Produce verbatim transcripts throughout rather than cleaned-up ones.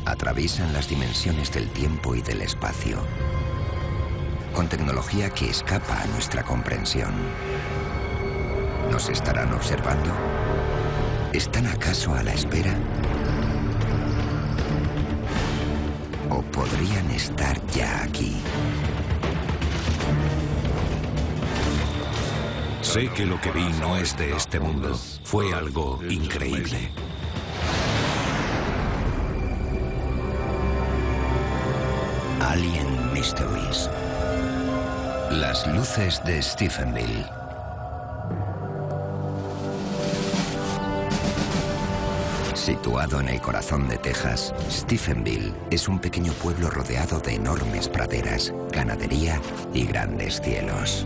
Atraviesan las dimensiones del tiempo y del espacio, con tecnología que escapa a nuestra comprensión. ¿Nos estarán observando? ¿Están acaso a la espera? ¿O podrían estar ya aquí? Sé que lo que vi no es de este mundo. Fue algo increíble. Alien Mysteries. Las luces de Stephenville. Situado en el corazón de Texas, Stephenville es un pequeño pueblo rodeado de enormes praderas, ganadería y grandes cielos.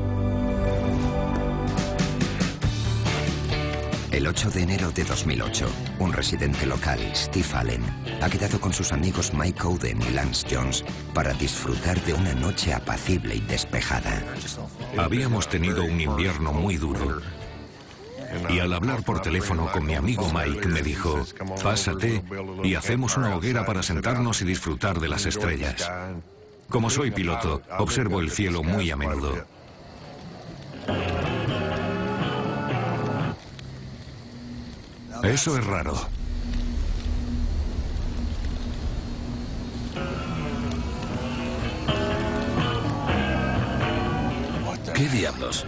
El ocho de enero de dos mil ocho, un residente local, Steve Allen, ha quedado con sus amigos Mike Oden y Lance Jones para disfrutar de una noche apacible y despejada. Habíamos tenido un invierno muy duro. Y al hablar por teléfono con mi amigo Mike me dijo, pásate y hacemos una hoguera para sentarnos y disfrutar de las estrellas. Como soy piloto, observo el cielo muy a menudo. Eso es raro. ¿Qué diablos?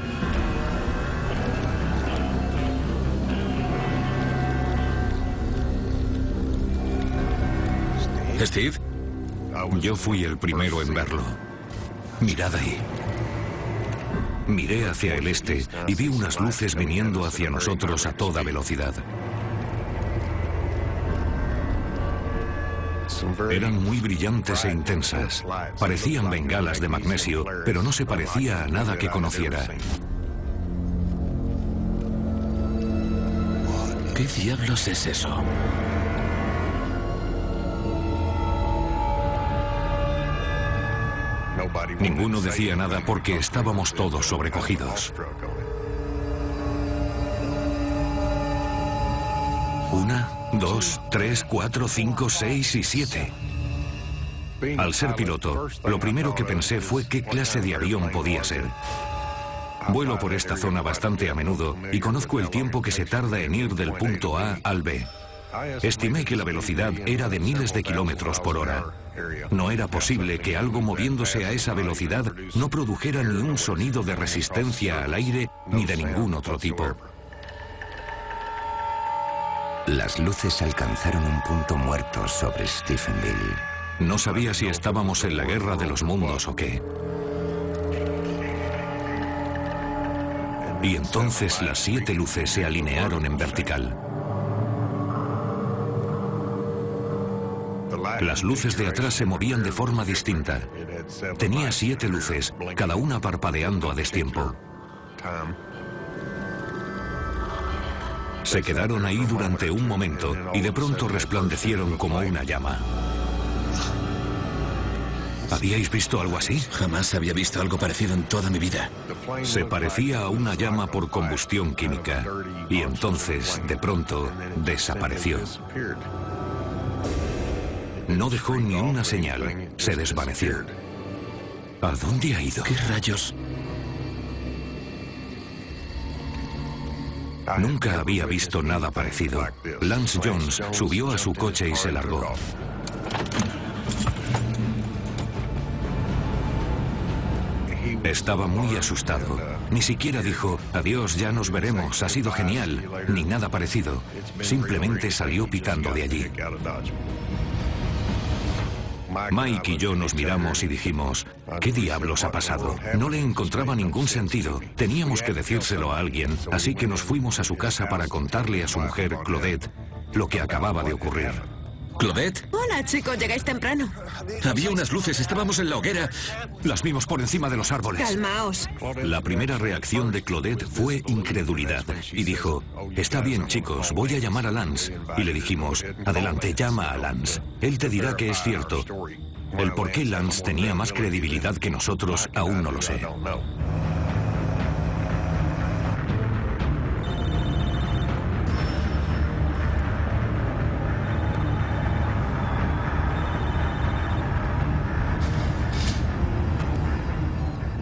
¿Steve? Yo fui el primero en verlo. Mirad ahí. Miré hacia el este y vi unas luces viniendo hacia nosotros a toda velocidad. Eran muy brillantes e intensas. Parecían bengalas de magnesio, pero no se parecía a nada que conociera. ¿Qué diablos es eso? Ninguno decía nada porque estábamos todos sobrecogidos. Una, dos, tres, cuatro, cinco, seis y siete. Al ser piloto, lo primero que pensé fue qué clase de avión podía ser. Vuelo por esta zona bastante a menudo y conozco el tiempo que se tarda en ir del punto A al B. Estimé que la velocidad era de miles de kilómetros por hora. No era posible que algo moviéndose a esa velocidad no produjera ni un sonido de resistencia al aire ni de ningún otro tipo. Las luces alcanzaron un punto muerto sobre Stephenville. No sabía si estábamos en la guerra de los mundos o qué. Y entonces las siete luces se alinearon en vertical. Las luces de atrás se movían de forma distinta. Tenía siete luces, cada una parpadeando a destiempo. Se quedaron ahí durante un momento y de pronto resplandecieron como una llama. ¿Habíais visto algo así? Jamás había visto algo parecido en toda mi vida. Se parecía a una llama por combustión química y entonces, de pronto, desapareció. No dejó ni una señal, se desvaneció. ¿A dónde ha ido? ¿Qué rayos? Nunca había visto nada parecido. Lance Jones subió a su coche y se largó. Estaba muy asustado. Ni siquiera dijo, adiós, ya nos veremos, ha sido genial, ni nada parecido. Simplemente salió picando de allí. Mike y yo nos miramos y dijimos, ¿qué diablos ha pasado? No le encontraba ningún sentido. Teníamos que decírselo a alguien, así que nos fuimos a su casa para contarle a su mujer, Claudette, lo que acababa de ocurrir. ¿Claudette? Hola, chicos, llegáis temprano. Había unas luces, estábamos en la hoguera. Las vimos por encima de los árboles. Calmaos. La primera reacción de Claudette fue incredulidad y dijo, está bien, chicos, voy a llamar a Lance. Y le dijimos, adelante, llama a Lance. Él te dirá que es cierto. El por qué Lance tenía más credibilidad que nosotros aún no lo sé.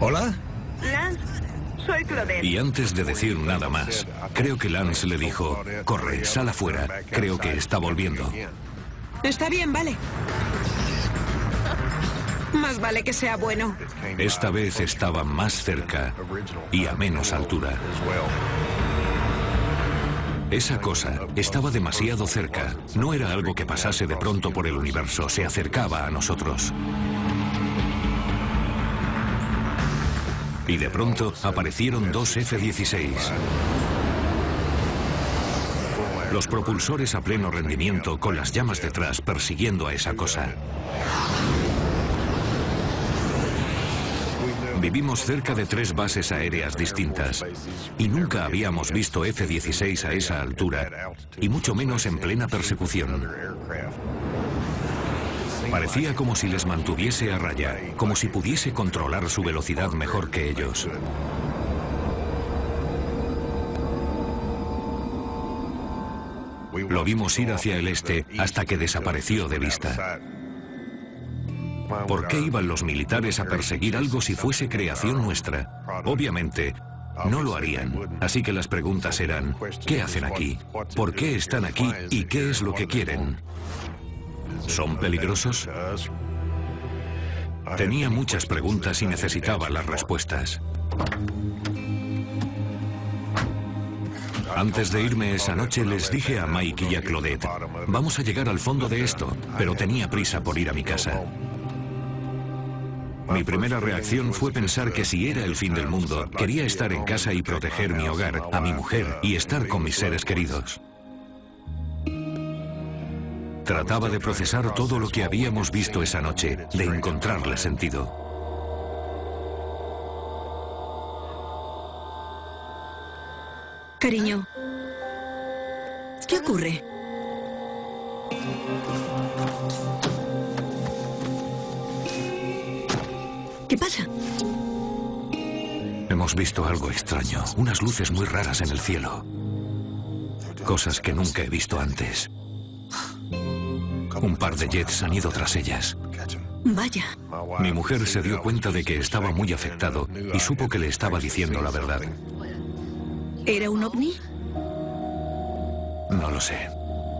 ¿Hola? Lance, soy Claudette. Y antes de decir nada más, creo que Lance le dijo, corre, sal afuera, creo que está volviendo. Está bien, vale. Más vale que sea bueno. Esta vez estaba más cerca y a menos altura. Esa cosa estaba demasiado cerca. No era algo que pasase de pronto por el universo, se acercaba a nosotros. Y de pronto aparecieron dos F dieciséis. Los propulsores a pleno rendimiento con las llamas detrás persiguiendo a esa cosa. Vivimos cerca de tres bases aéreas distintas y nunca habíamos visto F dieciséis a esa altura, y mucho menos en plena persecución. Parecía como si les mantuviese a raya, como si pudiese controlar su velocidad mejor que ellos. Lo vimos ir hacia el este hasta que desapareció de vista. ¿Por qué iban los militares a perseguir algo si fuese creación nuestra? Obviamente, no lo harían. Así que las preguntas eran, ¿qué hacen aquí? ¿Por qué están aquí? ¿Y qué es lo que quieren? ¿Son peligrosos? Tenía muchas preguntas y necesitaba las respuestas. Antes de irme esa noche les dije a Mike y a Claudette, vamos a llegar al fondo de esto, pero tenía prisa por ir a mi casa. Mi primera reacción fue pensar que si era el fin del mundo, quería estar en casa y proteger mi hogar, a mi mujer y estar con mis seres queridos. Trataba de procesar todo lo que habíamos visto esa noche, de encontrarle sentido. Cariño, ¿qué ocurre? ¿Qué pasa? Hemos visto algo extraño, unas luces muy raras en el cielo. Cosas que nunca he visto antes. Un par de jets han ido tras ellas. Vaya. Mi mujer se dio cuenta de que estaba muy afectado y supo que le estaba diciendo la verdad. ¿Era un ovni? No lo sé.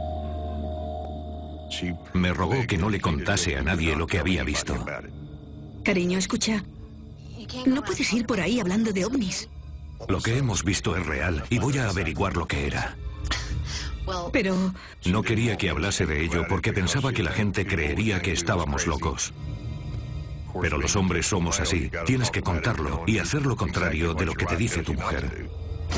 Me rogó que no le contase a nadie lo que había visto. Cariño, escucha. No puedes ir por ahí hablando de ovnis. Lo que hemos visto es real y voy a averiguar lo que era. Pero... No quería que hablase de ello porque pensaba que la gente creería que estábamos locos. Pero los hombres somos así. Tienes que contarlo y hacer lo contrario de lo que te dice tu mujer.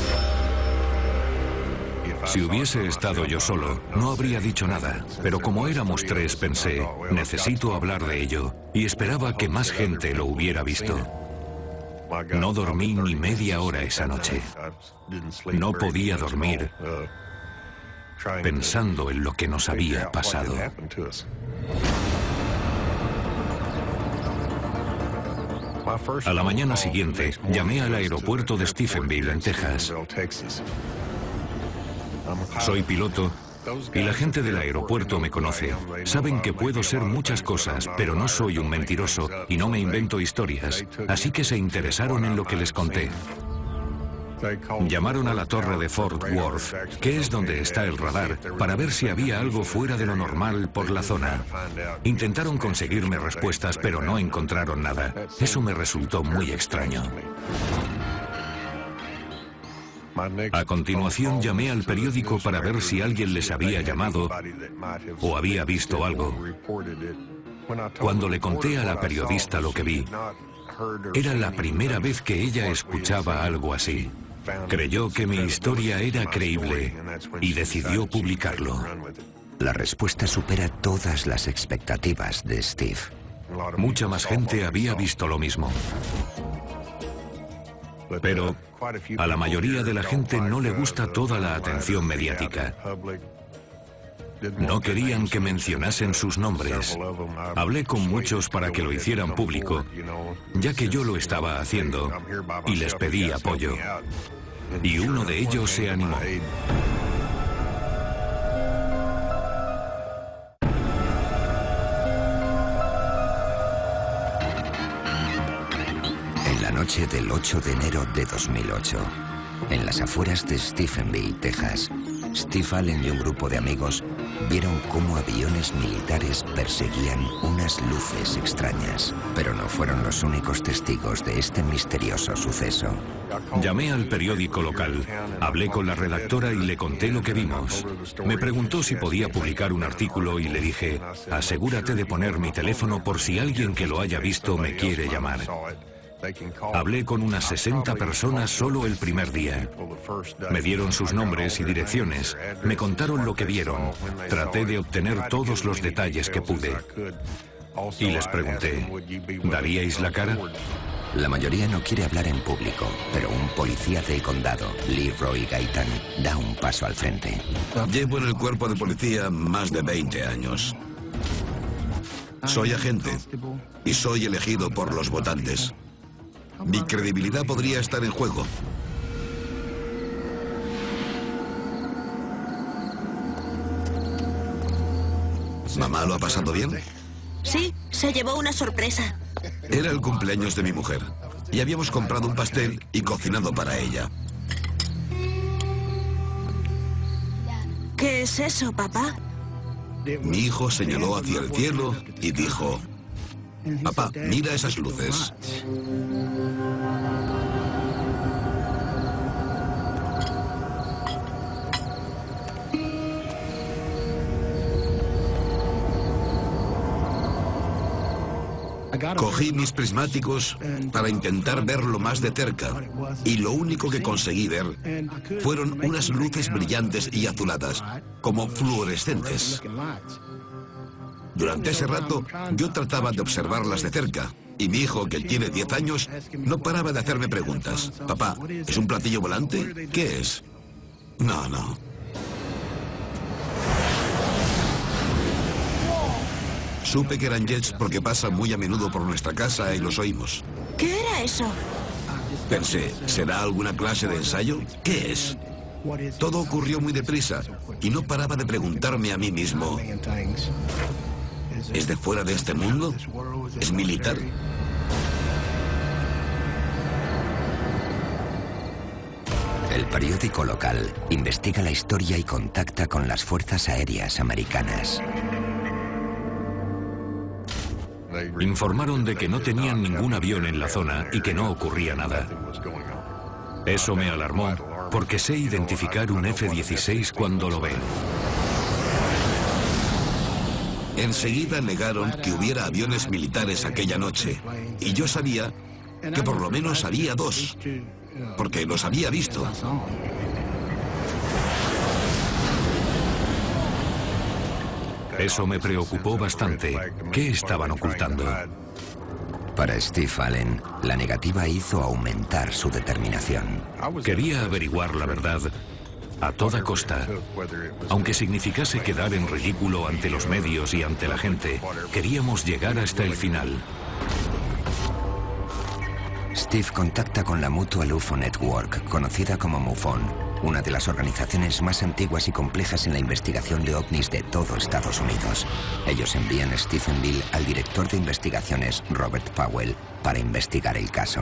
Si hubiese estado yo solo, no habría dicho nada. Pero como éramos tres, pensé, necesito hablar de ello. Y esperaba que más gente lo hubiera visto. No dormí ni media hora esa noche. No podía dormir pensando en lo que nos había pasado. A la mañana siguiente, llamé al aeropuerto de Stephenville, en Texas. Soy piloto y la gente del aeropuerto me conoce. Saben que puedo ser muchas cosas, pero no soy un mentiroso y no me invento historias, así que se interesaron en lo que les conté. Llamaron a la torre de Fort Worth, que es donde está el radar, para ver si había algo fuera de lo normal por la zona. Intentaron conseguirme respuestas, pero no encontraron nada. Eso me resultó muy extraño. A continuación llamé al periódico para ver si alguien les había llamado o había visto algo. Cuando le conté a la periodista lo que vi, era la primera vez que ella escuchaba algo así. Creyó que mi historia era creíble y decidió publicarlo. La respuesta supera todas las expectativas de Steve. Mucha más gente había visto lo mismo. Pero a la mayoría de la gente no le gusta toda la atención mediática. No querían que mencionasen sus nombres. Hablé con muchos para que lo hicieran público, ya que yo lo estaba haciendo, y les pedí apoyo. Y uno de ellos se animó. En la noche del ocho de enero de dos mil ocho, en las afueras de Stephenville, Texas, Steve Allen y un grupo de amigos vieron cómo aviones militares perseguían unas luces extrañas, pero no fueron los únicos testigos de este misterioso suceso. Llamé al periódico local, hablé con la redactora y le conté lo que vimos. Me preguntó si podía publicar un artículo y le dije, asegúrate de poner mi teléfono por si alguien que lo haya visto me quiere llamar. Hablé con unas sesenta personas solo el primer día. Me dieron sus nombres y direcciones, me contaron lo que vieron. Traté de obtener todos los detalles que pude. Y les pregunté, ¿daríais la cara? La mayoría no quiere hablar en público, pero un policía del condado, Leroy Gaitan, da un paso al frente. Llevo en el cuerpo de policía más de veinte años. Soy agente y soy elegido por los votantes. Mi credibilidad podría estar en juego. ¿Mamá lo ha pasado bien? Sí, se llevó una sorpresa. Era el cumpleaños de mi mujer y habíamos comprado un pastel y cocinado para ella. ¿Qué es eso, papá? Mi hijo señaló hacia el cielo y dijo, papá, mira esas luces. Cogí mis prismáticos para intentar verlo más de cerca y lo único que conseguí ver fueron unas luces brillantes y azuladas, como fluorescentes. Durante ese rato yo trataba de observarlas de cerca y mi hijo, que tiene diez años, no paraba de hacerme preguntas. Papá, ¿es un platillo volante? ¿Qué es? No, no. Supe que eran jets porque pasan muy a menudo por nuestra casa y los oímos. ¿Qué era eso? Pensé, ¿será alguna clase de ensayo? ¿Qué es? Todo ocurrió muy deprisa y no paraba de preguntarme a mí mismo, ¿es de fuera de este mundo? ¿Es militar? El periódico local investiga la historia y contacta con las fuerzas aéreas americanas. Informaron de que no tenían ningún avión en la zona y que no ocurría nada. Eso me alarmó, porque sé identificar un F dieciséis cuando lo veo. Enseguida negaron que hubiera aviones militares aquella noche, y yo sabía que por lo menos había dos, porque los había visto. Eso me preocupó bastante. ¿Qué estaban ocultando? Para Steve Allen, la negativa hizo aumentar su determinación. Quería averiguar la verdad a toda costa. Aunque significase quedar en ridículo ante los medios y ante la gente, queríamos llegar hasta el final. Steve contacta con la Mutual U F O Network, conocida como MUFON, una de las organizaciones más antiguas y complejas en la investigación de ovnis de todo Estados Unidos. Ellos envían a Stephenville al director de investigaciones, Robert Powell, para investigar el caso.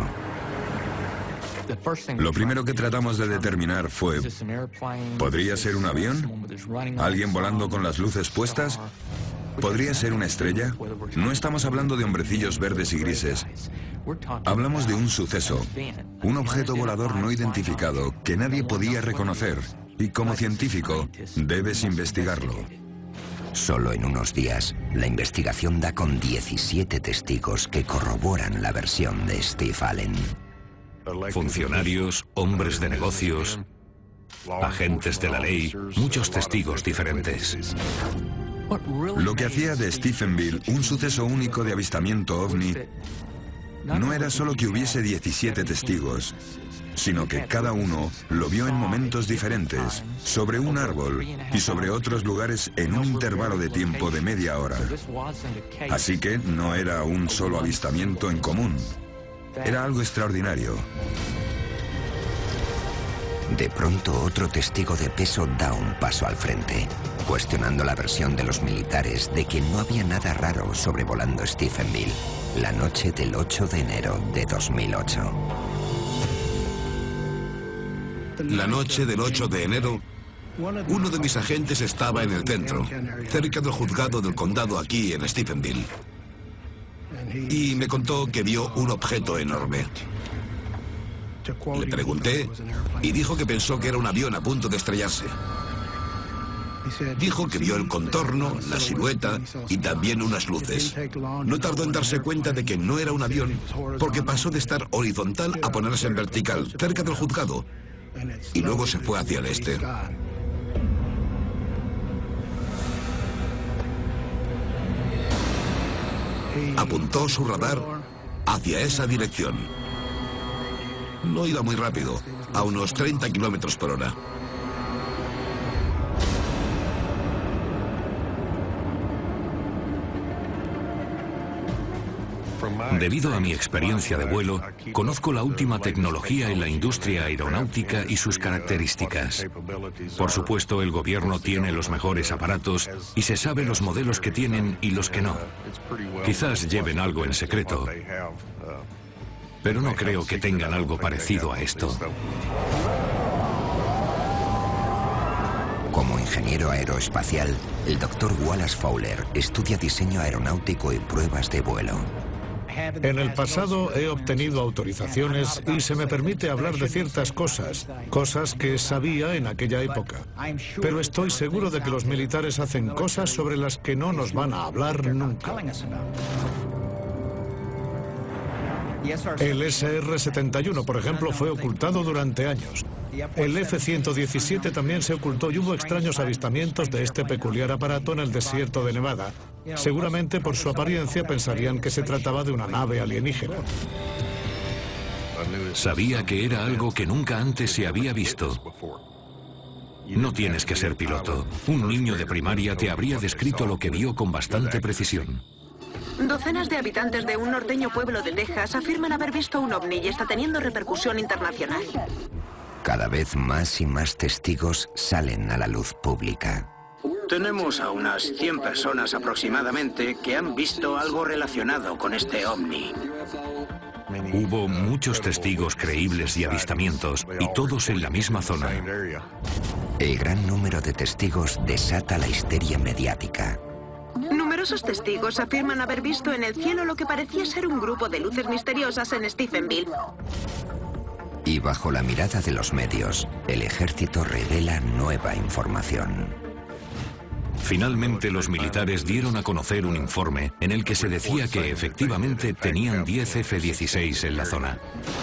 Lo primero que tratamos de determinar fue, ¿podría ser un avión? ¿Alguien volando con las luces puestas? ¿Podría ser una estrella? No estamos hablando de hombrecillos verdes y grises. Hablamos de un suceso, un objeto volador no identificado que nadie podía reconocer. Y como científico, debes investigarlo. Solo en unos días, la investigación da con diecisiete testigos que corroboran la versión de Steve Allen. Funcionarios, hombres de negocios, agentes de la ley, muchos testigos diferentes. Lo que hacía de Stephenville un suceso único de avistamiento ovni no era solo que hubiese diecisiete testigos, sino que cada uno lo vio en momentos diferentes, sobre un árbol y sobre otros lugares en un intervalo de tiempo de media hora. Así que no era un solo avistamiento en común, era algo extraordinario. De pronto, otro testigo de peso da un paso al frente, cuestionando la versión de los militares de que no había nada raro sobrevolando Stephenville. La noche del ocho de enero de dos mil ocho. La noche del ocho de enero, uno de mis agentes estaba en el centro, cerca del juzgado del condado aquí en Stephenville. Y me contó que vio un objeto enorme. Le pregunté y dijo que pensó que era un avión a punto de estrellarse. Dijo que vio el contorno, la silueta y también unas luces. No tardó en darse cuenta de que no era un avión, porque pasó de estar horizontal a ponerse en vertical, cerca del juzgado, y luego se fue hacia el este. Apuntó su radar hacia esa dirección. No iba muy rápido, a unos treinta kilómetros por hora. Debido a mi experiencia de vuelo, conozco la última tecnología en la industria aeronáutica y sus características. Por supuesto, el gobierno tiene los mejores aparatos y se sabe los modelos que tienen y los que no. Quizás lleven algo en secreto, pero no creo que tengan algo parecido a esto. Como ingeniero aeroespacial, el doctor Wallace Fowler estudia diseño aeronáutico y pruebas de vuelo. En el pasado he obtenido autorizaciones y se me permite hablar de ciertas cosas, cosas que sabía en aquella época. Pero estoy seguro de que los militares hacen cosas sobre las que no nos van a hablar nunca. El ese erre setenta y uno, por ejemplo, fue ocultado durante años. El efe ciento diecisiete también se ocultó y hubo extraños avistamientos de este peculiar aparato en el desierto de Nevada. Seguramente por su apariencia pensarían que se trataba de una nave alienígena. Sabía que era algo que nunca antes se había visto. No tienes que ser piloto. Un niño de primaria te habría descrito lo que vio con bastante precisión. Docenas de habitantes de un norteño pueblo de Texas afirman haber visto un ovni y está teniendo repercusión internacional. Cada vez más y más testigos salen a la luz pública. Tenemos a unas cien personas aproximadamente que han visto algo relacionado con este ovni. Hubo muchos testigos creíbles y avistamientos, y todos en la misma zona. El gran número de testigos desata la histeria mediática. Numerosos testigos afirman haber visto en el cielo lo que parecía ser un grupo de luces misteriosas en Stephenville. Y bajo la mirada de los medios, el ejército revela nueva información. Finalmente, los militares dieron a conocer un informe en el que se decía que efectivamente tenían diez efe dieciséis en la zona.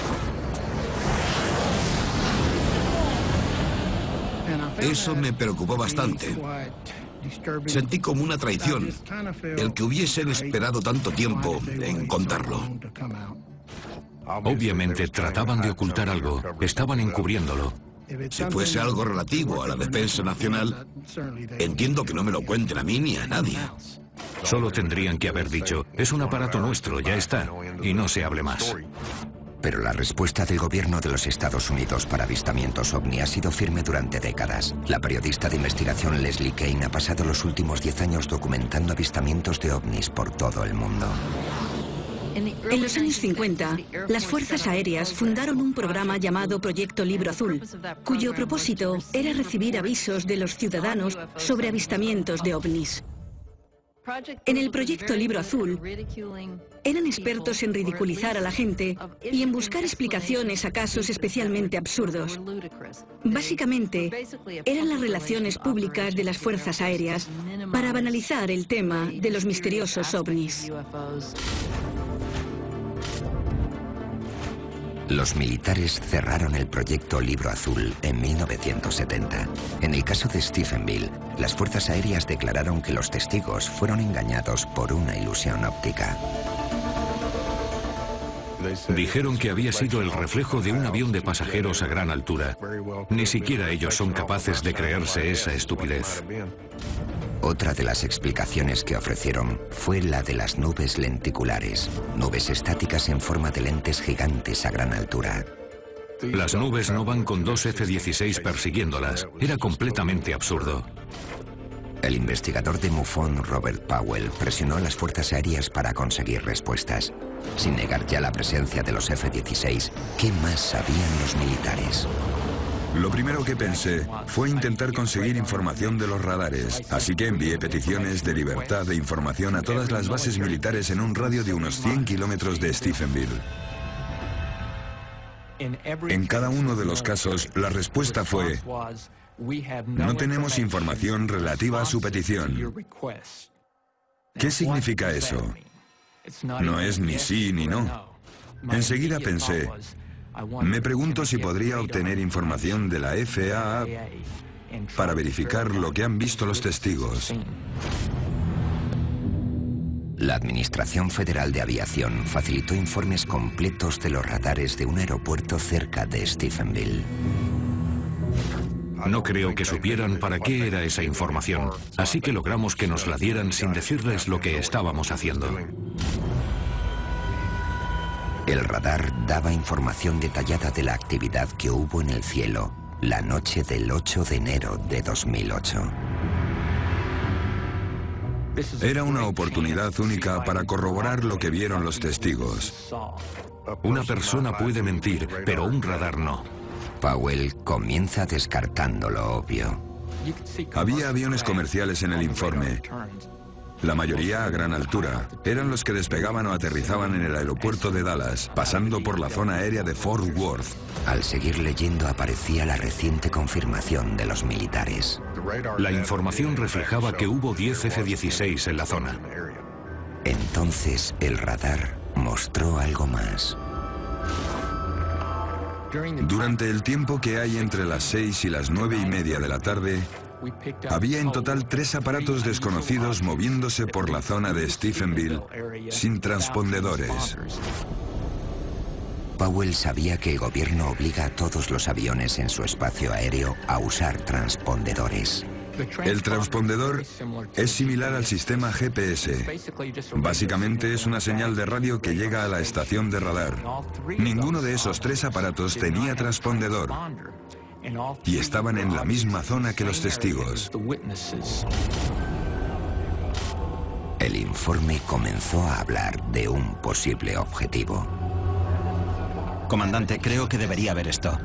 Eso me preocupó bastante. Sentí como una traición el que hubiesen esperado tanto tiempo en contarlo. Obviamente trataban de ocultar algo, estaban encubriéndolo. Si fuese algo relativo a la defensa nacional, entiendo que no me lo cuenten a mí ni a nadie. Solo tendrían que haber dicho, es un aparato nuestro, ya está, y no se hable más. Pero la respuesta del gobierno de los Estados Unidos para avistamientos ovni ha sido firme durante décadas. La periodista de investigación Leslie Kean ha pasado los últimos diez años documentando avistamientos de ovnis por todo el mundo. En los años cincuenta, las Fuerzas Aéreas fundaron un programa llamado Proyecto Libro Azul, cuyo propósito era recibir avisos de los ciudadanos sobre avistamientos de ovnis. En el Proyecto Libro Azul, eran expertos en ridiculizar a la gente y en buscar explicaciones a casos especialmente absurdos. Básicamente, eran las relaciones públicas de las Fuerzas Aéreas para banalizar el tema de los misteriosos ovnis. Los militares cerraron el proyecto Libro Azul en mil novecientos setenta. En el caso de Stephenville, las fuerzas aéreas declararon que los testigos fueron engañados por una ilusión óptica. Dijeron que había sido el reflejo de un avión de pasajeros a gran altura. Ni siquiera ellos son capaces de creerse esa estupidez. Otra de las explicaciones que ofrecieron fue la de las nubes lenticulares, nubes estáticas en forma de lentes gigantes a gran altura. Las nubes no van con dos efe dieciséis persiguiéndolas. Era completamente absurdo. El investigador de MUFON, Robert Powell, presionó a las fuerzas aéreas para conseguir respuestas. Sin negar ya la presencia de los F dieciséis, ¿qué más sabían los militares? Lo primero que pensé fue intentar conseguir información de los radares, así que envié peticiones de libertad de información a todas las bases militares en un radio de unos cien kilómetros de Stephenville. En cada uno de los casos, la respuesta fue: no tenemos información relativa a su petición. ¿Qué significa eso? No es ni sí ni no. Enseguida pensé, me pregunto si podría obtener información de la F A A para verificar lo que han visto los testigos. La Administración Federal de Aviación facilitó informes completos de los radares de un aeropuerto cerca de Stephenville. No creo que supieran para qué era esa información, así que logramos que nos la dieran sin decirles lo que estábamos haciendo. El radar daba información detallada de la actividad que hubo en el cielo la noche del ocho de enero de dos mil ocho. Era una oportunidad única para corroborar lo que vieron los testigos. Una persona puede mentir, pero un radar no. Powell comienza descartando lo obvio. Había aviones comerciales en el informe. La mayoría a gran altura. Eran los que despegaban o aterrizaban en el aeropuerto de Dallas, pasando por la zona aérea de Fort Worth. Al seguir leyendo aparecía la reciente confirmación de los militares. La información reflejaba que hubo diez F dieciséis en la zona. Entonces el radar mostró algo más. Durante el tiempo que hay entre las seis y las nueve y media de la tarde, había en total tres aparatos desconocidos moviéndose por la zona de Stephenville sin transpondedores. Powell sabía que el gobierno obliga a todos los aviones en su espacio aéreo a usar transpondedores. El transpondedor es similar al sistema G P S. Básicamente es una señal de radio que llega a la estación de radar. Ninguno de esos tres aparatos tenía transpondedor y estaban en la misma zona que los testigos. El informe comenzó a hablar de un posible objetivo. Comandante, creo que debería ver esto.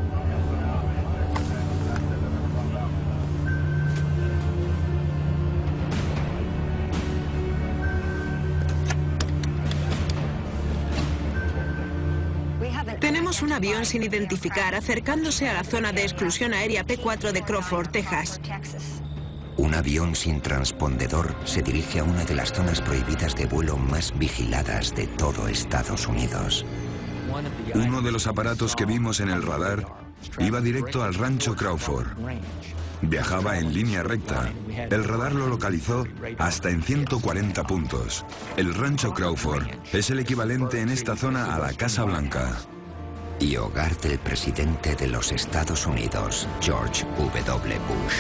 Tenemos un avión sin identificar acercándose a la zona de exclusión aérea P cuatro de Crawford, Texas. Un avión sin transpondedor se dirige a una de las zonas prohibidas de vuelo más vigiladas de todo Estados Unidos. Uno de los aparatos que vimos en el radar iba directo al rancho Crawford. Viajaba en línea recta. El radar lo localizó hasta en ciento cuarenta puntos. El rancho Crawford es el equivalente en esta zona a la Casa Blanca. Y hogar del presidente de los Estados Unidos, George W. Bush.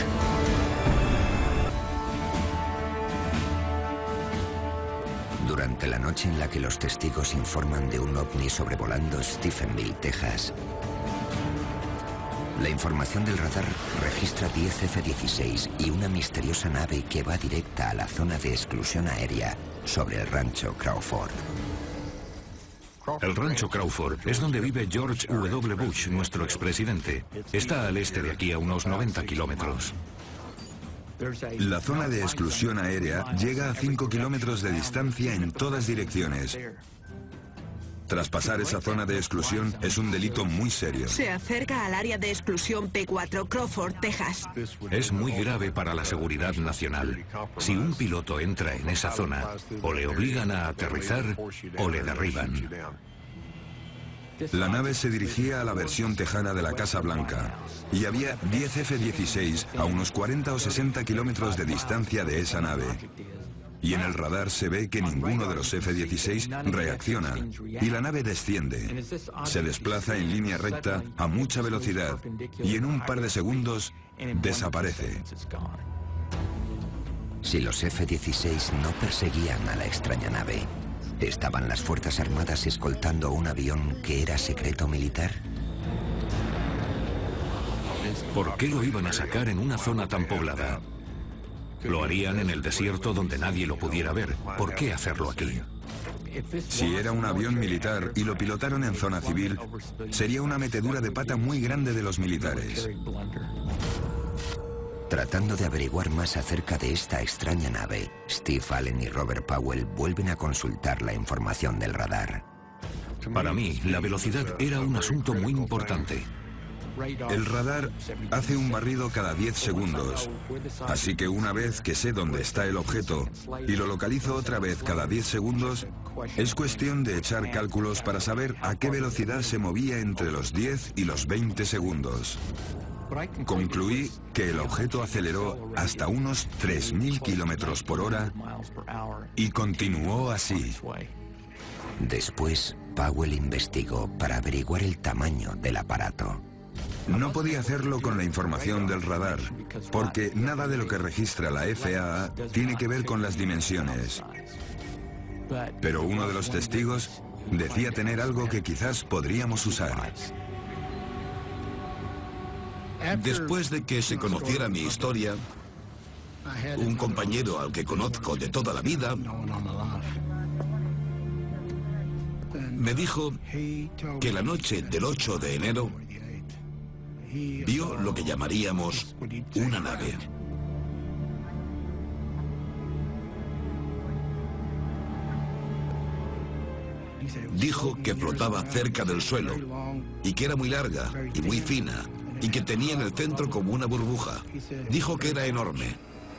Durante la noche en la que los testigos informan de un ovni sobrevolando Stephenville, Texas, la información del radar registra diez F dieciséis y una misteriosa nave que va directa a la zona de exclusión aérea sobre el rancho Crawford. El rancho Crawford es donde vive George W. Bush, nuestro expresidente. Está al este de aquí a unos noventa kilómetros. La zona de exclusión aérea llega a cinco kilómetros de distancia en todas direcciones. Traspasar esa zona de exclusión es un delito muy serio. Se acerca al área de exclusión P cuatro, Crawford, Texas. Es muy grave para la seguridad nacional. Si un piloto entra en esa zona, o le obligan a aterrizar o le derriban. La nave se dirigía a la versión tejana de la Casa Blanca y había diez F dieciséis a unos cuarenta o sesenta kilómetros de distancia de esa nave. Y en el radar se ve que ninguno de los F dieciséis reacciona y la nave desciende. Se desplaza en línea recta a mucha velocidad y en un par de segundos desaparece. Si los F dieciséis no perseguían a la extraña nave, ¿estaban las Fuerzas Armadas escoltando un avión que era secreto militar? ¿Por qué lo iban a sacar en una zona tan poblada? Lo harían en el desierto donde nadie lo pudiera ver. ¿Por qué hacerlo aquí? Si era un avión militar y lo pilotaron en zona civil, sería una metedura de pata muy grande de los militares. Tratando de averiguar más acerca de esta extraña nave, Steve Allen y Robert Powell vuelven a consultar la información del radar. Para mí, la velocidad era un asunto muy importante. El radar hace un barrido cada diez segundos, así que una vez que sé dónde está el objeto y lo localizo otra vez cada diez segundos, es cuestión de echar cálculos para saber a qué velocidad se movía entre los diez y los veinte segundos. Concluí que el objeto aceleró hasta unos tres mil kilómetros por hora y continuó así. Después, Powell investigó para averiguar el tamaño del aparato. No podía hacerlo con la información del radar, porque nada de lo que registra la F A A tiene que ver con las dimensiones. Pero uno de los testigos decía tener algo que quizás podríamos usar. Después de que se conociera mi historia, un compañero al que conozco de toda la vida me dijo que la noche del ocho de enero vio lo que llamaríamos una nave. Dijo que flotaba cerca del suelo y que era muy larga y muy fina y que tenía en el centro como una burbuja. Dijo que era enorme.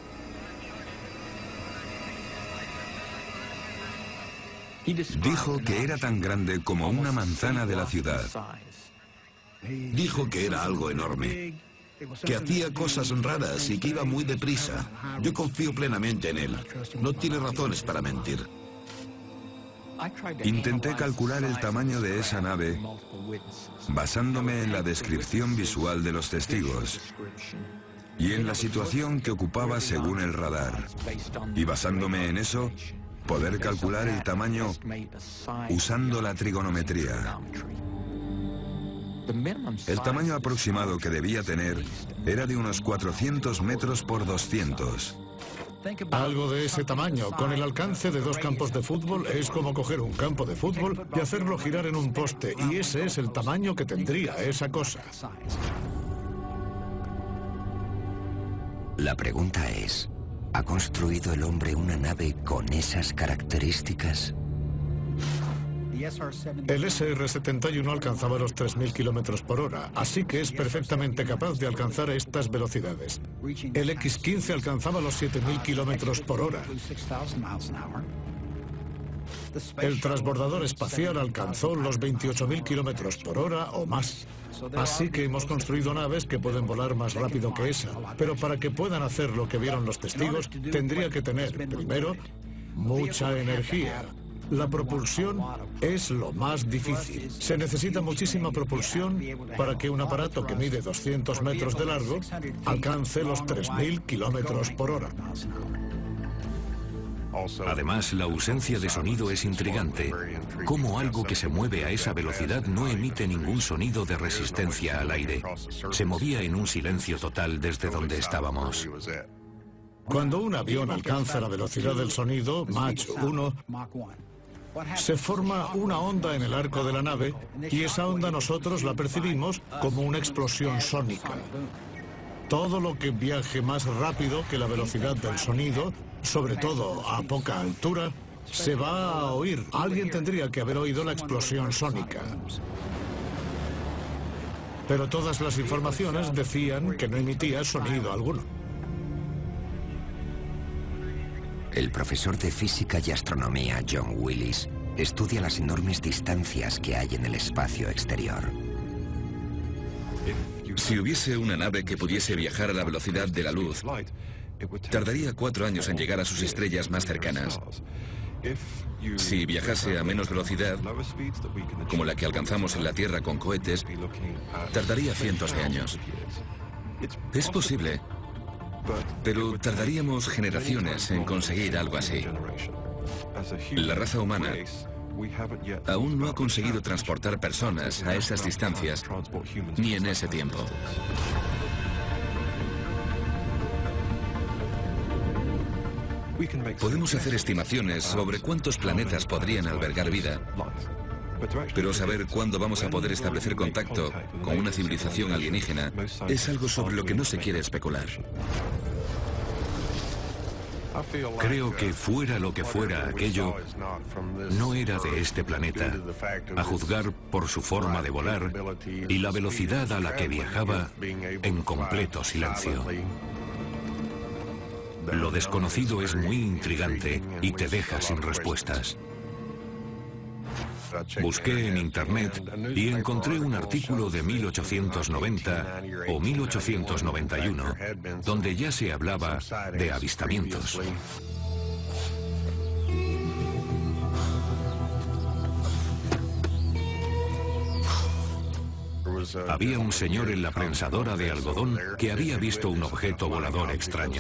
Dijo que era tan grande como una manzana de la ciudad. Dijo que era algo enorme, que hacía cosas raras y que iba muy deprisa. Yo confío plenamente en él. No tiene razones para mentir. Intenté calcular el tamaño de esa nave basándome en la descripción visual de los testigos y en la situación que ocupaba según el radar. Y basándome en eso, poder calcular el tamaño usando la trigonometría. El tamaño aproximado que debía tener era de unos cuatrocientos metros por doscientos. Algo de ese tamaño, con el alcance de dos campos de fútbol, es como coger un campo de fútbol y hacerlo girar en un poste, y ese es el tamaño que tendría esa cosa. La pregunta es, ¿ha construido el hombre una nave con esas características? El S R setenta y uno alcanzaba los tres mil kilómetros por hora, así que es perfectamente capaz de alcanzar estas velocidades. El X quince alcanzaba los siete mil kilómetros por hora. El transbordador espacial alcanzó los veintiocho mil kilómetros por hora o más. Así que hemos construido naves que pueden volar más rápido que esa. Pero para que puedan hacer lo que vieron los testigos, tendría que tener, primero, mucha energía. La propulsión es lo más difícil. Se necesita muchísima propulsión para que un aparato que mide doscientos metros de largo alcance los tres mil kilómetros por hora. Además, la ausencia de sonido es intrigante. ¿Cómo algo que se mueve a esa velocidad no emite ningún sonido de resistencia al aire? Se movía en un silencio total desde donde estábamos. Cuando un avión alcanza la velocidad del sonido, Mach uno, se forma una onda en el arco de la nave y esa onda nosotros la percibimos como una explosión sónica. Todo lo que viaje más rápido que la velocidad del sonido, sobre todo a poca altura, se va a oír. Alguien tendría que haber oído la explosión sónica. Pero todas las informaciones decían que no emitía sonido alguno. El profesor de física y astronomía John Willis estudia las enormes distancias que hay en el espacio exterior. Si hubiese una nave que pudiese viajar a la velocidad de la luz, tardaría cuatro años en llegar a sus estrellas más cercanas. Si viajase a menos velocidad, como la que alcanzamos en la Tierra con cohetes, tardaría cientos de años. Es posible, pero tardaríamos generaciones en conseguir algo así. La raza humana aún no ha conseguido transportar personas a esas distancias, ni en ese tiempo. Podemos hacer estimaciones sobre cuántos planetas podrían albergar vida, pero saber cuándo vamos a poder establecer contacto con una civilización alienígena es algo sobre lo que no se quiere especular. Creo que fuera lo que fuera aquello, no era de este planeta, a juzgar por su forma de volar y la velocidad a la que viajaba en completo silencio. Lo desconocido es muy intrigante y te deja sin respuestas. Busqué en internet y encontré un artículo de mil ochocientos noventa o mil ochocientos noventa y uno, donde ya se hablaba de avistamientos. Había un señor en la prensadora de algodón que había visto un objeto volador extraño.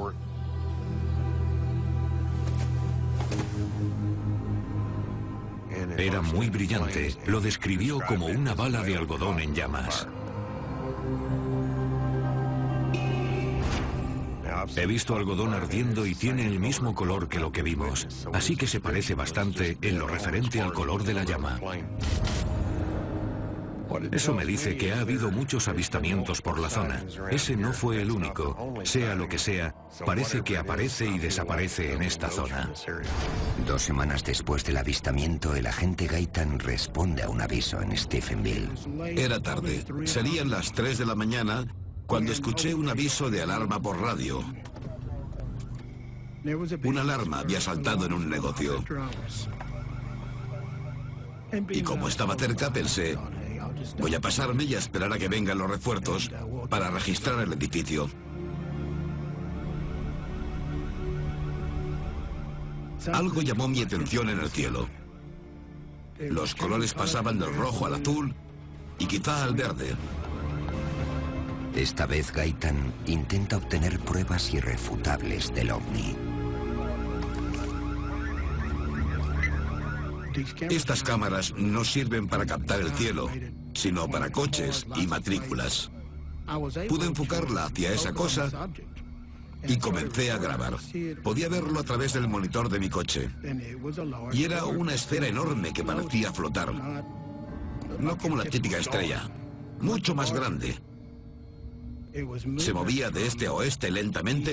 Era muy brillante, lo describió como una bala de algodón en llamas. He visto algodón ardiendo y tiene el mismo color que lo que vimos, así que se parece bastante en lo referente al color de la llama. Eso me dice que ha habido muchos avistamientos por la zona. Ese no fue el único. Sea lo que sea, parece que aparece y desaparece en esta zona. Dos semanas después del avistamiento, el agente Gaitan responde a un aviso en Stephenville. Era tarde. Serían las tres de la mañana cuando escuché un aviso de alarma por radio. Una alarma había saltado en un negocio. Y como estaba cerca, pensé, voy a pasarme y a esperar a que vengan los refuerzos para registrar el edificio. Algo llamó mi atención en el cielo. Los colores pasaban del rojo al azul y quizá al verde. Esta vez Gaitan intenta obtener pruebas irrefutables del ovni. Estas cámaras no sirven para captar el cielo, sino para coches y matrículas. Pude enfocarla hacia esa cosa y comencé a grabar. Podía verlo a través del monitor de mi coche. Y era una esfera enorme que parecía flotar. No como la típica estrella, mucho más grande. Se movía de este a oeste lentamente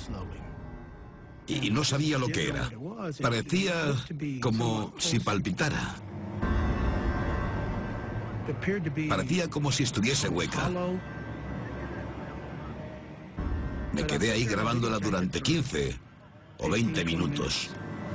y no sabía lo que era. Parecía como si palpitara. Parecía como si estuviese hueca. Me quedé ahí grabándola durante quince o veinte minutos.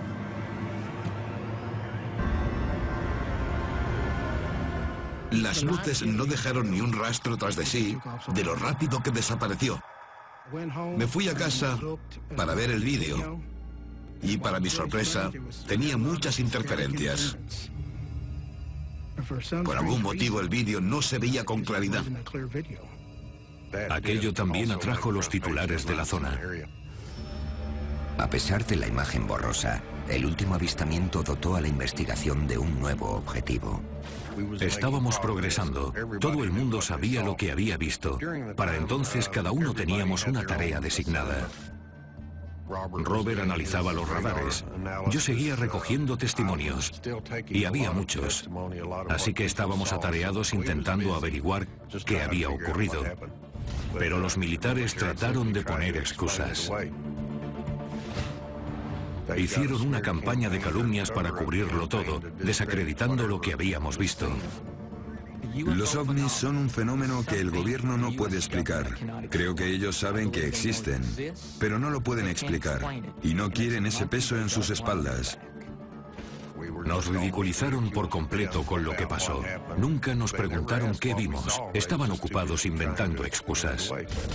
Las luces no dejaron ni un rastro tras de sí de lo rápido que desapareció. Me fui a casa para ver el vídeo y, para mi sorpresa, tenía muchas interferencias. Por algún motivo el vídeo no se veía con claridad. Aquello también atrajo los titulares de la zona. A pesar de la imagen borrosa, el último avistamiento dotó a la investigación de un nuevo objetivo. Estábamos progresando. Todo el mundo sabía lo que había visto. Para entonces cada uno teníamos una tarea designada. Robert analizaba los radares. Yo seguía recogiendo testimonios. Y había muchos. Así que estábamos atareados intentando averiguar qué había ocurrido. Pero los militares trataron de poner excusas. Hicieron una campaña de calumnias para cubrirlo todo, desacreditando lo que habíamos visto. Los ovnis son un fenómeno que el gobierno no puede explicar. Creo que ellos saben que existen, pero no lo pueden explicar, y no quieren ese peso en sus espaldas. Nos ridiculizaron por completo con lo que pasó. Nunca nos preguntaron qué vimos. Estaban ocupados inventando excusas.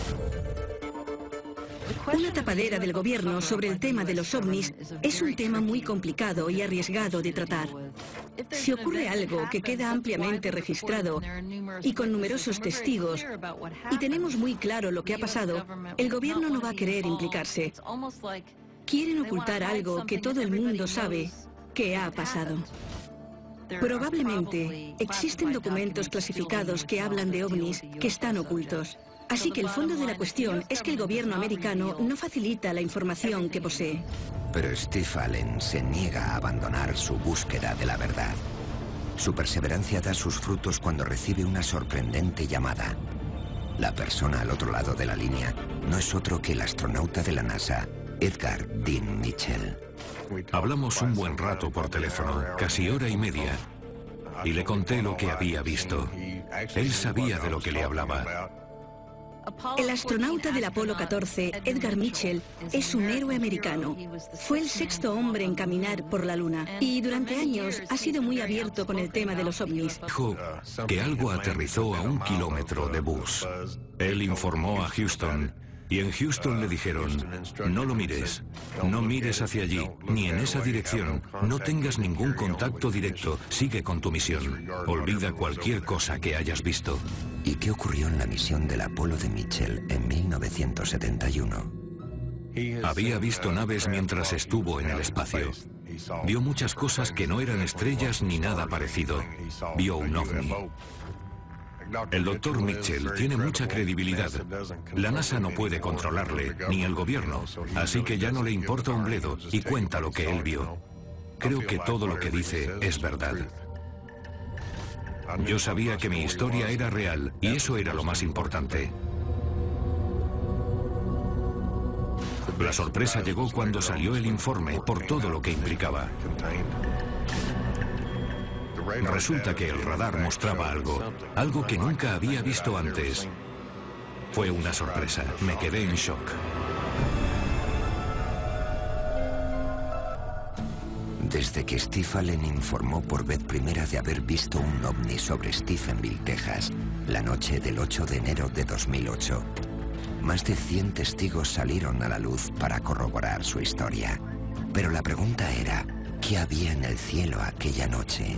Una tapadera del gobierno sobre el tema de los ovnis es un tema muy complicado y arriesgado de tratar. Si ocurre algo que queda ampliamente registrado y con numerosos testigos, y tenemos muy claro lo que ha pasado, el gobierno no va a querer implicarse. Quieren ocultar algo que todo el mundo sabe que ha pasado. Probablemente existen documentos clasificados que hablan de ovnis que están ocultos. Así que el fondo de la cuestión es que el gobierno americano no facilita la información que posee. Pero Steve Allen se niega a abandonar su búsqueda de la verdad. Su perseverancia da sus frutos cuando recibe una sorprendente llamada. La persona al otro lado de la línea no es otro que el astronauta de la NASA, Edgar Dean Mitchell. Hablamos un buen rato por teléfono, casi hora y media, y le conté lo que había visto. Él sabía de lo que le hablaba. El astronauta del Apolo catorce, Edgar Mitchell, es un héroe americano. Fue el sexto hombre en caminar por la Luna y durante años ha sido muy abierto con el tema de los ovnis. Dijo que algo aterrizó a un kilómetro de Bush. Él informó a Houston y en Houston le dijeron: no lo mires, no mires hacia allí, ni en esa dirección, no tengas ningún contacto directo, sigue con tu misión, olvida cualquier cosa que hayas visto. ¿Y qué ocurrió en la misión del Apolo de Mitchell en mil novecientos setenta y uno? Había visto naves mientras estuvo en el espacio. Vio muchas cosas que no eran estrellas ni nada parecido. Vio un ovni. El doctor Mitchell tiene mucha credibilidad. La NASA no puede controlarle, ni el gobierno, así que ya no le importa un bledo y cuenta lo que él vio. Creo que todo lo que dice es verdad. Yo sabía que mi historia era real y eso era lo más importante. La sorpresa llegó cuando salió el informe por todo lo que implicaba. Resulta que el radar mostraba algo, algo que nunca había visto antes. Fue una sorpresa, me quedé en shock. Desde que Steve Allen informó por vez primera de haber visto un ovni sobre Stephenville, Texas, la noche del ocho de enero de dos mil ocho, más de cien testigos salieron a la luz para corroborar su historia. Pero la pregunta era, ¿qué había en el cielo aquella noche?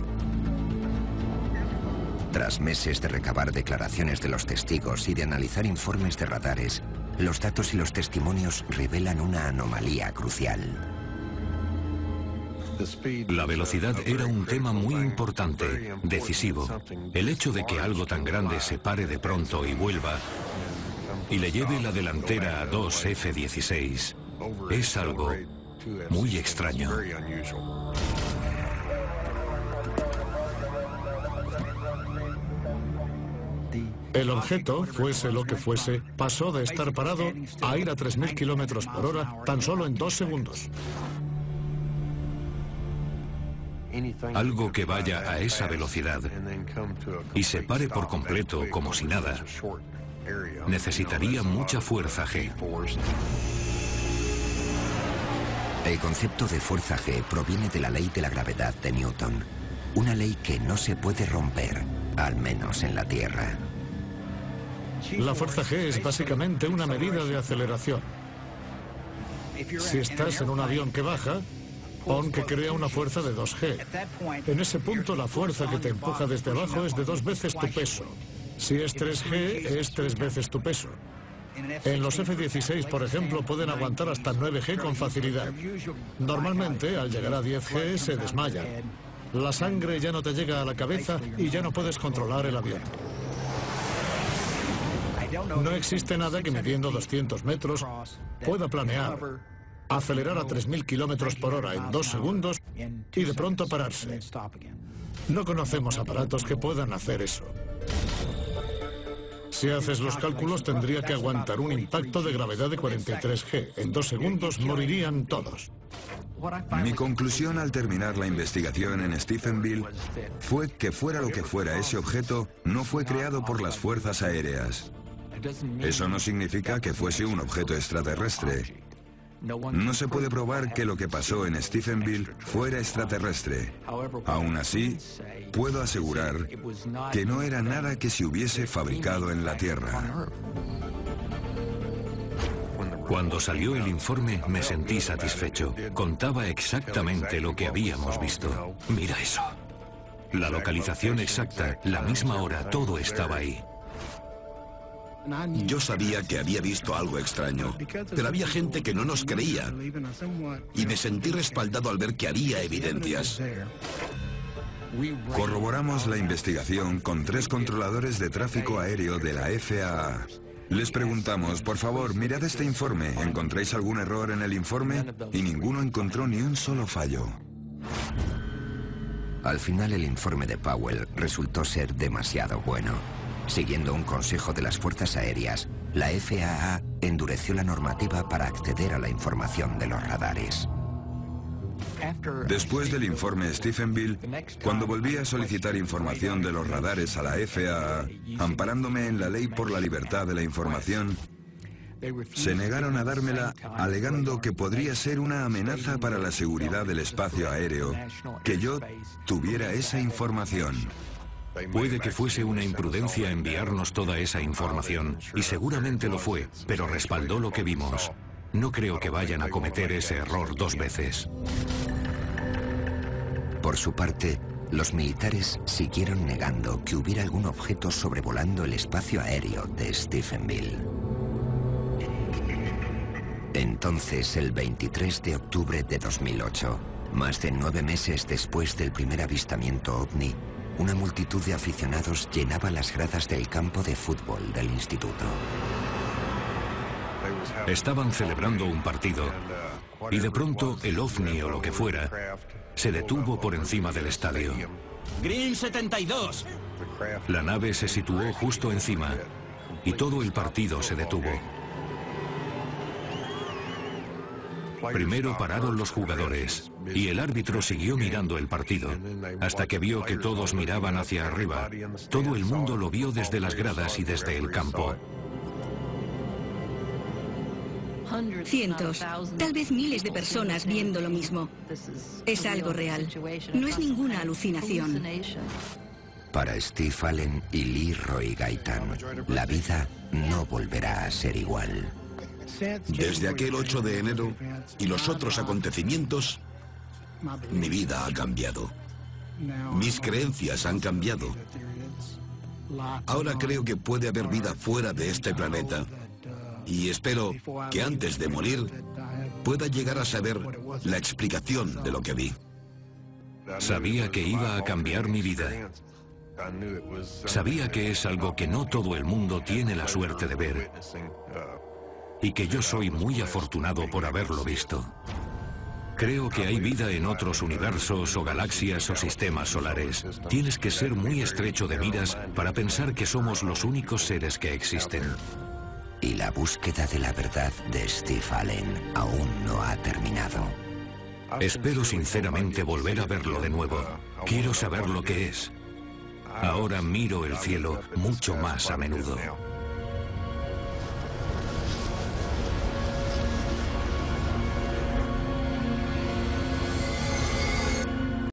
Tras meses de recabar declaraciones de los testigos y de analizar informes de radares, los datos y los testimonios revelan una anomalía crucial. La velocidad era un tema muy importante, decisivo. El hecho de que algo tan grande se pare de pronto y vuelva y le lleve la delantera a dos F dieciséis es algo muy extraño. El objeto, fuese lo que fuese, pasó de estar parado a ir a tres mil kilómetros por hora tan solo en dos segundos. Algo que vaya a esa velocidad y se pare por completo como si nada, necesitaría mucha fuerza G. El concepto de fuerza G proviene de la ley de la gravedad de Newton, una ley que no se puede romper, al menos en la Tierra. La fuerza G es básicamente una medida de aceleración. Si estás en un avión que baja, pon que crea una fuerza de dos G. En ese punto la fuerza que te empuja desde abajo es de dos veces tu peso. Si es tres G, es tres veces tu peso. En los F dieciséis, por ejemplo, pueden aguantar hasta nueve G con facilidad. Normalmente, al llegar a diez G, se desmayan. La sangre ya no te llega a la cabeza y ya no puedes controlar el avión. No existe nada que midiendo doscientos metros pueda planear, acelerar a tres mil kilómetros por hora en dos segundos y de pronto pararse. No conocemos aparatos que puedan hacer eso. Si haces los cálculos, tendría que aguantar un impacto de gravedad de cuarenta y tres G. En dos segundos morirían todos. Mi conclusión al terminar la investigación en Stephenville fue que fuera lo que fuera ese objeto, no fue creado por las fuerzas aéreas. Eso no significa que fuese un objeto extraterrestre. No se puede probar que lo que pasó en Stephenville fuera extraterrestre. Aún así, puedo asegurar que no era nada que se hubiese fabricado en la Tierra. Cuando salió el informe me sentí satisfecho. Contaba exactamente lo que habíamos visto. Mira eso. La localización exacta, la misma hora, todo estaba ahí. Yo sabía que había visto algo extraño, pero había gente que no nos creía y me sentí respaldado al ver que había evidencias. Corroboramos la investigación con tres controladores de tráfico aéreo de la F A A. Les preguntamos, por favor, mirad este informe. ¿Encontráis algún error en el informe? Y ninguno encontró ni un solo fallo. Al final, el informe de Powell resultó ser demasiado bueno. Siguiendo un consejo de las fuerzas aéreas, la F A A endureció la normativa para acceder a la información de los radares. Después del informe Stephenville, cuando volví a solicitar información de los radares a la F A A, amparándome en la ley por la libertad de la información, se negaron a dármela alegando que podría ser una amenaza para la seguridad del espacio aéreo que yo tuviera esa información. Puede que fuese una imprudencia enviarnos toda esa información, y seguramente lo fue, pero respaldó lo que vimos. No creo que vayan a cometer ese error dos veces. Por su parte, los militares siguieron negando que hubiera algún objeto sobrevolando el espacio aéreo de Stephenville. Entonces, el veintitrés de octubre de dos mil ocho, más de nueve meses después del primer avistamiento ovni, una multitud de aficionados llenaba las gradas del campo de fútbol del instituto. Estaban celebrando un partido y de pronto el ovni o lo que fuera se detuvo por encima del estadio. Green setenta y dos. La nave se situó justo encima y todo el partido se detuvo. Primero pararon los jugadores y el árbitro siguió mirando el partido hasta que vio que todos miraban hacia arriba. Todo el mundo lo vio desde las gradas y desde el campo. Cientos, tal vez miles de personas viendo lo mismo. Es algo real. No es ninguna alucinación. Para Steve Allen y Lee Roy Gaitan, la vida no volverá a ser igual. Desde aquel ocho de enero y los otros acontecimientos, mi vida ha cambiado. Mis creencias han cambiado. Ahora creo que puede haber vida fuera de este planeta. Y espero que antes de morir pueda llegar a saber la explicación de lo que vi. Sabía que iba a cambiar mi vida. Sabía que es algo que no todo el mundo tiene la suerte de ver. Y que yo soy muy afortunado por haberlo visto. Creo que hay vida en otros universos o galaxias o sistemas solares. Tienes que ser muy estrecho de miras para pensar que somos los únicos seres que existen. Y la búsqueda de la verdad de Steve Allen aún no ha terminado. Espero sinceramente volver a verlo de nuevo. Quiero saber lo que es. Ahora miro el cielo mucho más a menudo.